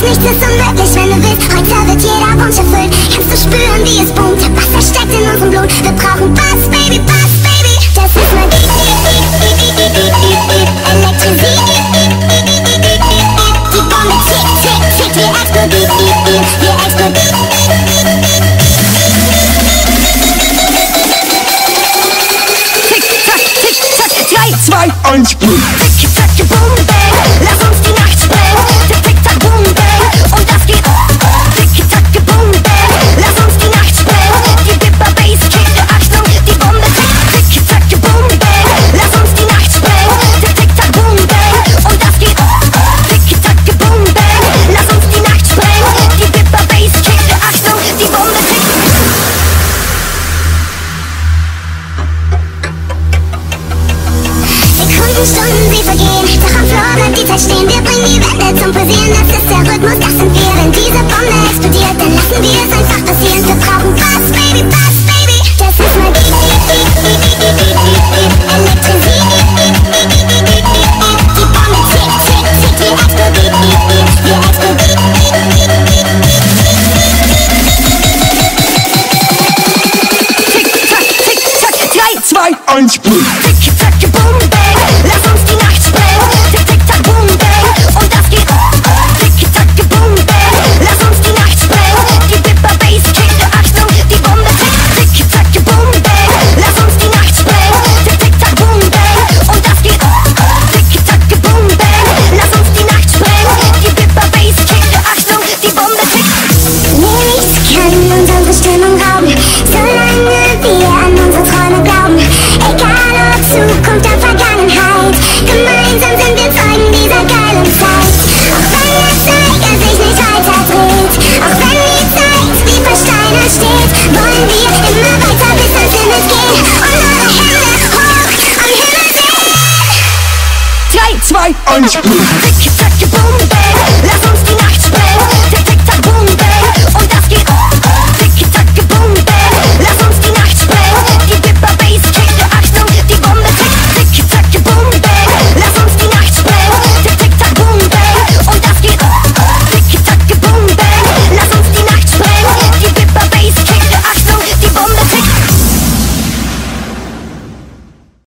nichts ist unmöglich, wenn du willst. Heute wird jeder Wunsch erfüllt. Kannst du spüren, wie es boomt? Wasser steckt in unserem Blut. Wir brauchen Bass, Baby, Bass, Baby. Das ist Magie. Elektrisierung. Die Bombe tick, tick, tick. Wir explodieren, wir explodieren. Tick, tack, tick, tack. 3, 2, 1, boom. Tick, tack, boom, bang. Lass uns die Nacht sprengen. Tick, tick, tack, boom, bang. Und das geht. Tick, tack, boom, bang. Lass uns die Nacht sprengen. Die Dipper Bass Kick. Achtung, die Bombe tick, tick, tack, boom, bang. Lass uns die Nacht sprengen. Tick, tick, tack, boom, bang. Und das geht. Tick, tack, boom, bang. Lass uns die Nacht sprengen. Die Dipper Bass Kick. Achtung, die Bombe tick. Stunden, sie vergehen, doch am Floor bleibt die Zeit stehen. Wir bringen die Wände zum Pulsieren, das ist der Rhythmus, das sind wir. Wenn diese Bombe explodiert, dann lassen wir es einfach passieren. Wir brauchen Bass, Baby, Bass, Baby. Das ist Magie. Elektrisierung. Die Bombe tick, tick, tick. Wir explodieren, wir explodieren. Tick, tack, tick, tack. 3, 2, 1, boom. Tick, tack, boom, bang. Lass uns die Nacht sprengen. Tick, tick, tack, boom, bang. Und das geht. Tick, tack, boom, bang. Lass uns die Nacht sprengen. Die Dipper Bass Kick. Achtung, die Bombe tick, tick, tack, boom, bang. Lass uns die Nacht sprengen. Tick, tick, tack, boom, bang. Und das geht. Tick, tack, boom, bang. Lass uns die Nacht sprengen. Die Dipper Bass Kick. Achtung, die Bombe tick. Nichts kann unsere Stimmung rauben, solange wir an unsere Träume glauben. Egal ob Zukunft oder Vergangenheit, gemeinsam sind wir Zeugen dieser geilen Zeit. Auch wenn der Zeiger sich nicht weiter dreht, auch wenn die Zeit wie versteinert steht, wollen wir immer weiter bis ans Limit gehen und eure Hände hoch am Himmel sehen. 3, 2, 1, boom. Tick, tack, boom, bang. Lass uns die Nacht